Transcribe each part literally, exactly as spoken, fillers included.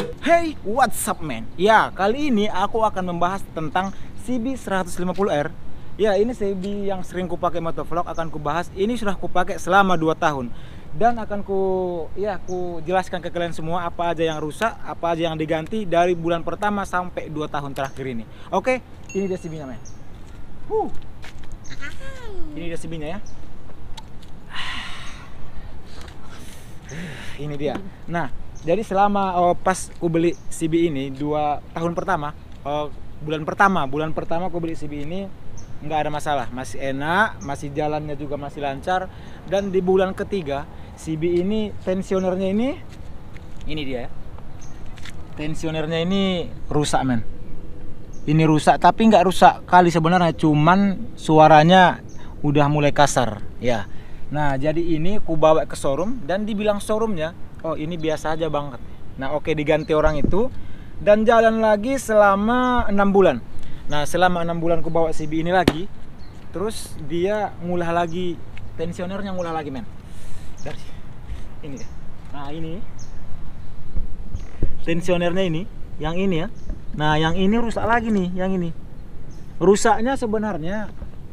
Hey, what's up man? Ya, kali ini aku akan membahas tentang C B seratus lima puluh R. Ya, ini C B yang sering ku pakai motovlog, akan ku bahas. Ini sudah ku pakai selama dua tahun. Dan akan ku ya ku jelaskan ke kalian semua apa aja yang rusak, apa aja yang diganti dari bulan pertama sampai dua tahun terakhir ini. Oke, ini dia C B-nya men. Huh. Ini dia C B-nya ya. Ini dia. Nah, jadi selama oh, pas aku beli C B ini dua tahun pertama, oh, bulan pertama, bulan pertama aku beli C B ini nggak ada masalah, masih enak, masih jalannya juga masih lancar. Dan di bulan ketiga C B ini tensionernya ini, ini dia ya. Tensionernya ini rusak men. Ini rusak, tapi nggak rusak kali sebenarnya, cuman suaranya udah mulai kasar ya. Nah jadi ini ku bawa ke showroom dan dibilang showroomnya, oh ini biasa aja banget. Nah oke, diganti orang itu dan jalan lagi selama enam bulan. Nah selama enam bulan ku bawa C B ini lagi, terus dia ngulah lagi, tensionernya ngulah lagi men. Dari ini deh. Nah ini tensionernya ini, yang ini ya. Nah yang ini rusak lagi nih, yang ini. Rusaknya sebenarnya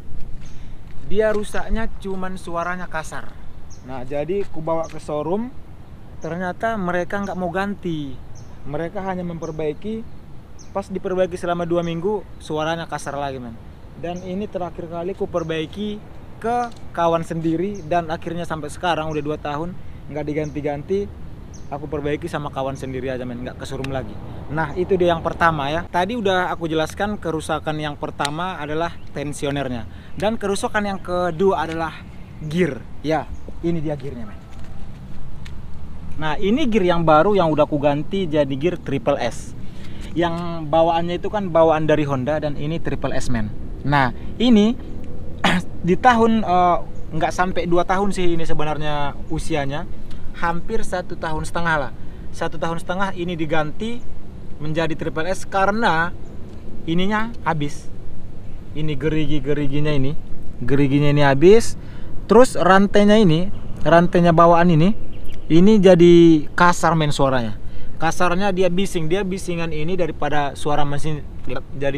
dia rusaknya cuman suaranya kasar. Nah jadi ku bawa ke showroom, ternyata mereka nggak mau ganti, mereka hanya memperbaiki. Pas diperbaiki selama dua minggu suaranya kasar lagi men. Dan ini terakhir kali ku perbaiki ke kawan sendiri, dan akhirnya sampai sekarang udah dua tahun nggak diganti-ganti. Aku perbaiki sama kawan sendiri aja men, nggak ke showroom lagi. Nah itu dia yang pertama ya. Tadi udah aku jelaskan, kerusakan yang pertama adalah tensionernya, dan kerusakan yang kedua adalah gear. Ya ini dia gearnya men. Nah ini gear yang baru yang udah aku ganti jadi gear triple S. Yang bawaannya itu kan bawaan dari Honda, dan ini triple S men. Nah ini di tahun nggak uh, sampai dua tahun sih ini sebenarnya usianya, hampir satu tahun setengah lah. Satu tahun setengah ini diganti menjadi triple S karena ininya habis. Ini gerigi-geriginya ini, geriginya ini habis. Terus rantainya ini, rantainya bawaan ini, ini jadi kasar men suaranya. Kasarnya dia bising, dia bisingan ini daripada suara mesin. Jadi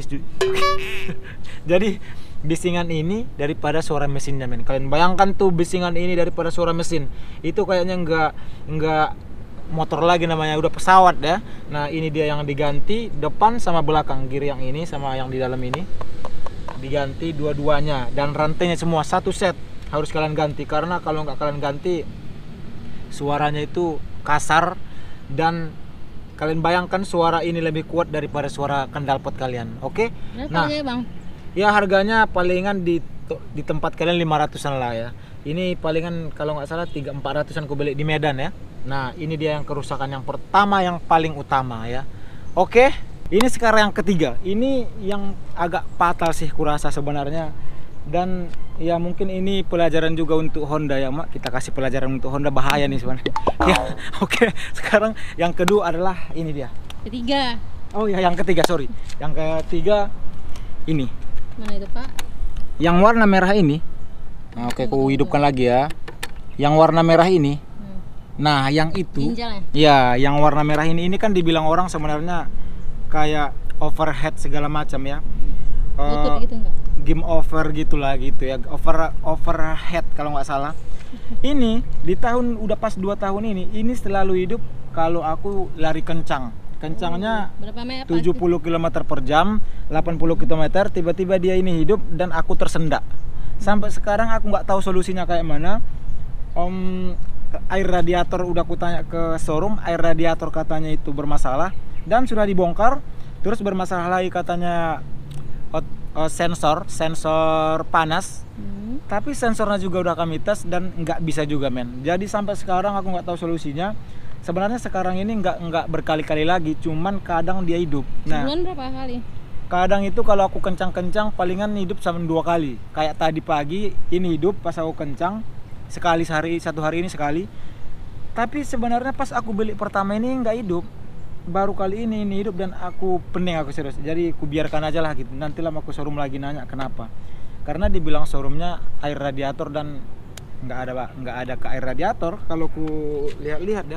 jadi bisingan ini daripada suara mesinnya men. Kalian bayangkan tuh, bisingan ini daripada suara mesin. Itu kayaknya nggak nggak motor lagi namanya, udah pesawat ya. Nah ini dia yang diganti, depan sama belakang, gear yang ini sama yang di dalam ini diganti dua-duanya, dan rantainya semua satu set harus kalian ganti, karena kalau nggak kalian ganti suaranya itu kasar. Dan kalian bayangkan suara ini lebih kuat daripada suara knalpot kalian. Oke? Okay? Nah, ya, bang? Ya harganya palingan di di tempat kalian lima ratusan lah ya. Ini palingan kalau nggak salah tiga empat ratusan aku beli di Medan ya. Nah ini dia yang kerusakan yang pertama, yang paling utama ya. Oke, ini sekarang yang ketiga. Ini yang agak fatal sih kurasa sebenarnya. Dan ya mungkin ini pelajaran juga untuk Honda ya mak. Kita kasih pelajaran untuk Honda, bahaya nih sebenarnya. Ya oke, sekarang yang kedua adalah ini dia. Ketiga. Oh ya yang ketiga, sorry. Yang ketiga ini. Mana itu pak? Yang warna merah ini. Nah, oke, aku hidupkan lagi ya. Yang warna merah ini. Hmm. Nah, yang itu. Ginjal, ya? Ya, yang warna merah ini ini kan dibilang orang sebenarnya kayak overhead segala macam ya. Bluetooth uh, gitu enggak? Game over gitulah gitu ya. Over overhead kalau nggak salah. Ini di tahun udah pas dua tahun ini, ini selalu hidup kalau aku lari kencang. Kencangnya tujuh puluh kilometer per jam, delapan puluh kilometer, tiba-tiba dia ini hidup dan aku tersendak. Sampai sekarang aku nggak tahu solusinya kayak mana. Om, air radiator udah aku tanya ke showroom, air radiator katanya itu bermasalah dan sudah dibongkar. Terus bermasalah lagi katanya uh, sensor, sensor panas. Hmm. Tapi sensornya juga udah kami tes dan nggak bisa juga men. Jadi sampai sekarang aku nggak tahu solusinya. Sebenarnya sekarang ini nggak nggak berkali-kali lagi, cuman kadang dia hidup. Nah, bulan berapa kali? Kadang itu kalau aku kencang-kencang palingan hidup sama dua kali. Kayak tadi pagi ini hidup pas aku kencang sekali sehari, satu hari ini sekali. Tapi sebenarnya pas aku beli pertama ini nggak hidup, baru kali ini ini hidup dan aku pening, aku serius. Jadi aku biarkan aja lah gitu. Nanti lama aku showroom lagi nanya kenapa. Karena dibilang showroomnya air radiator dan nggak ada nggak ada ke air radiator kalau ku lihat-lihat ya.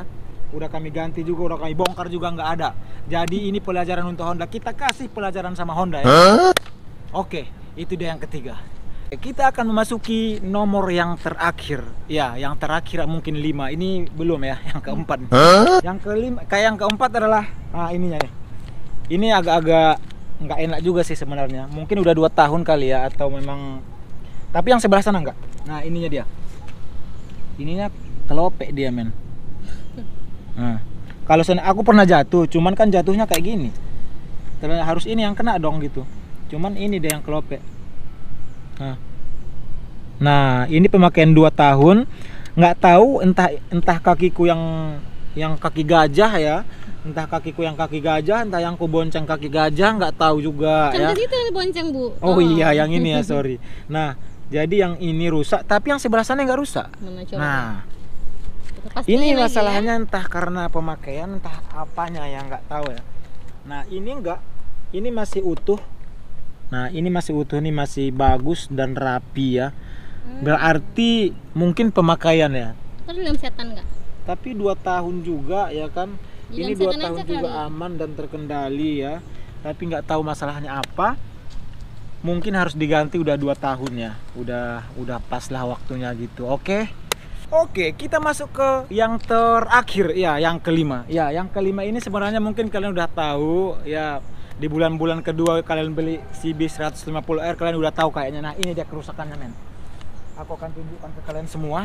udah kami ganti juga, udah kami bongkar juga nggak ada. Jadi ini pelajaran untuk Honda, kita kasih pelajaran sama Honda ya. Huh? Oke, itu dia yang ketiga. Kita akan memasuki nomor yang terakhir. Ya, yang terakhir mungkin lima. Ini belum ya, yang keempat. Huh? Yang kelima, kayak yang keempat adalah ah ininya nih. Ini agak-agak nggak enak juga sih sebenarnya. Mungkin udah dua tahun kali ya, atau memang. Tapi yang sebelah sana enggak. Nah, ininya dia. Ininya kelopek dia, men. Nah, kalau sana aku pernah jatuh, cuman kan jatuhnya kayak gini. Terus harus ini yang kena dong gitu. Cuman ini dia yang kelopek. Nah, nah ini pemakaian dua tahun, nggak tahu entah entah kakiku yang yang kaki gajah ya, entah kakiku yang kaki gajah, entah yang ku bonceng kaki gajah, nggak tahu juga Kan ya. tadi itu yang bonceng, Bu. Oh, oh iya, yang ini ya, sorry. Nah, jadi yang ini rusak, tapi yang sebelah sana nggak rusak. Mana coba? Nah, Pastiin ini lagi masalahnya ya. entah karena pemakaian, entah apanya yang nggak tahu ya. Nah, ini enggak, ini masih utuh. Nah, ini masih utuh nih, masih bagus dan rapi ya. Berarti mungkin pemakaian ya. Terus dalam setan nggak? Tapi dua tahun juga ya kan. Di Ini dalam dua setan tahun aja juga kali. aman dan terkendali ya. Tapi nggak tahu masalahnya apa. Mungkin harus diganti, udah dua tahun ya. Udah udah pas lah waktunya gitu. Oke. Oke, kita masuk ke yang terakhir ya, yang kelima. Ya, yang kelima ini sebenarnya mungkin kalian udah tahu ya. Di bulan-bulan kedua kalian beli C B seratus lima puluh R, kalian udah tahu kayaknya. Nah, ini dia kerusakannya, men. Aku akan tunjukkan ke kalian semua.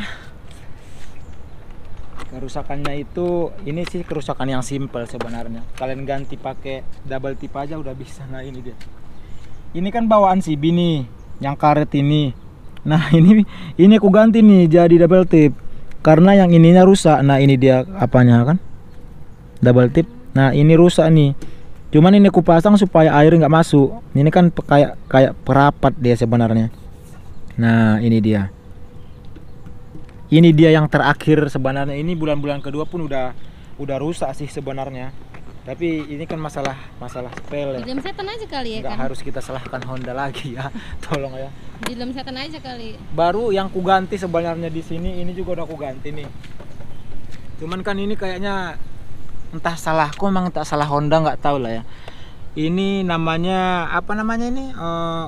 Kerusakannya itu, ini sih kerusakan yang simple sebenarnya. Kalian ganti pakai double tip aja udah bisa. Nah, ini dia. Ini kan bawaan C B nih, yang karet ini. Nah, ini ini aku ganti nih jadi double tip. Karena yang ininya rusak. Nah, ini dia apanya kan? Double tip. Nah, ini rusak nih. Cuman ini aku pasang supaya air nggak masuk. Ini kan kayak kayak perapat dia sebenarnya. Nah, ini dia. Ini dia yang terakhir sebenarnya. Ini bulan-bulan kedua pun udah udah rusak sih sebenarnya. Tapi ini kan masalah masalah sepele. Di dalam setan aja kali ya Nggak kan? harus kita salahkan Honda lagi ya. Tolong ya. Di dalam setan aja kali. Baru yang ku ganti sebenarnya di sini, ini juga udah ku ganti nih. Cuman kan ini kayaknya entah salahku, emang entah salah Honda, nggak tahu lah ya. Ini namanya apa namanya ini? Uh,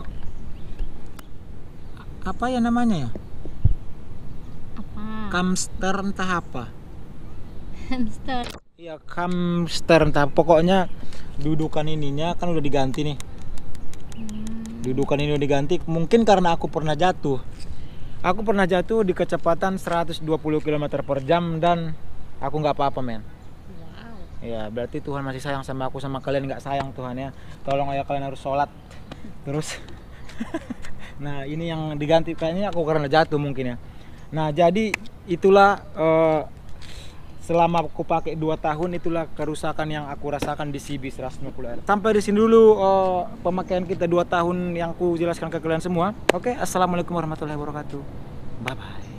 apa ya namanya ya? Apa? Camster entah apa. Hamster. Iya, camster entah. Pokoknya dudukan ininya kan udah diganti nih. Hmm. Dudukan ini udah diganti. Mungkin karena aku pernah jatuh. Aku pernah jatuh di kecepatan seratus dua puluh kilometer per jam dan aku nggak apa-apa, men. Ya, berarti Tuhan masih sayang sama aku, sama kalian nggak sayang Tuhan ya. Tolong ya, kalian harus sholat. Terus nah, ini yang diganti kayaknya aku karena jatuh mungkin ya. Nah, jadi itulah uh, selama aku pakai dua tahun, itulah kerusakan yang aku rasakan di C B seratus lima puluh R. Sampai di sini dulu uh, pemakaian kita dua tahun yang aku jelaskan ke kalian semua. Oke, assalamualaikum warahmatullahi wabarakatuh. Bye bye.